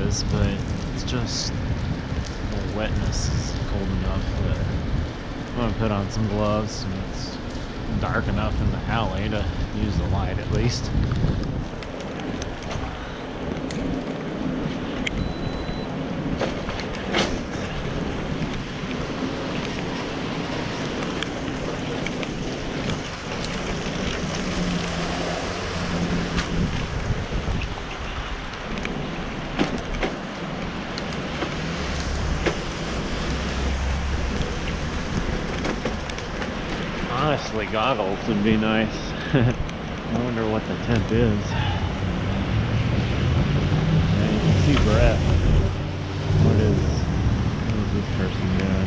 is, but it's just the wetness is cold enough that I'm gonna put on some gloves, and it's dark enough in the alley to use the light at least. Honestly, goggles would be nice. I wonder what the temp is. Yeah, you can see breath. What is this person doing?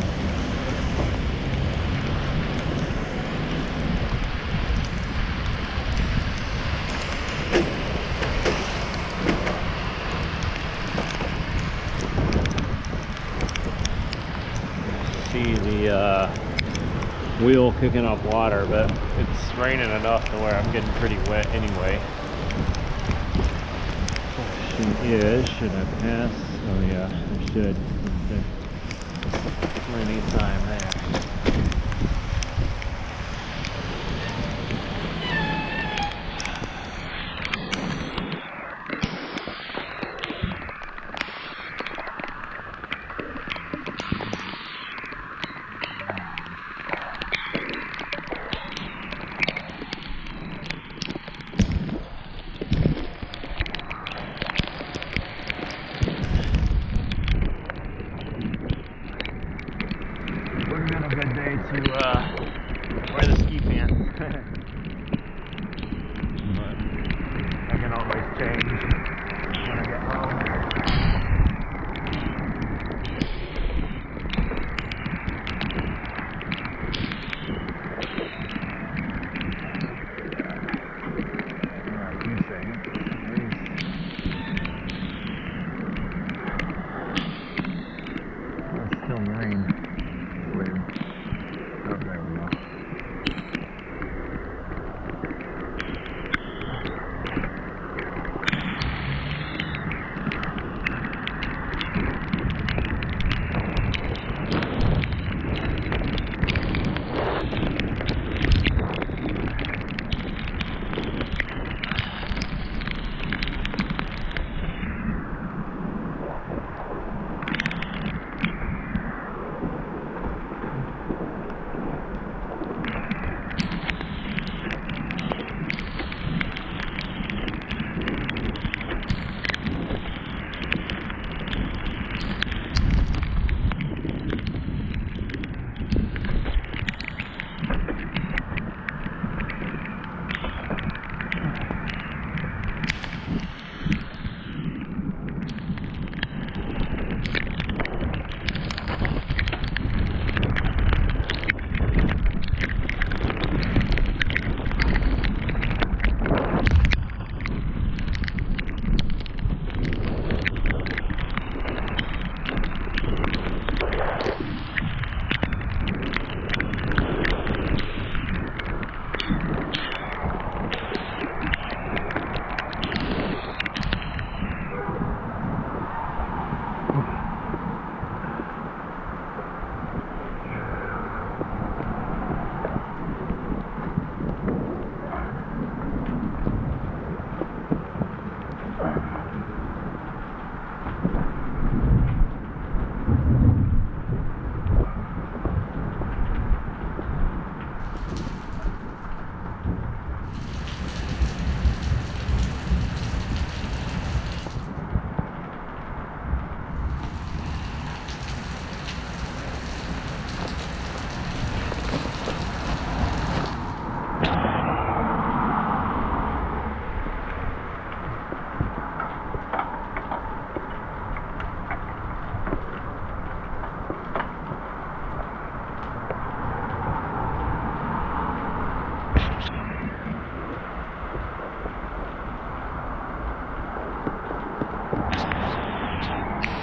See the wheel kicking up water, but it's raining enough to where I'm getting pretty wet anyway. Should I pass? Oh yeah, I should. Plenty of time there.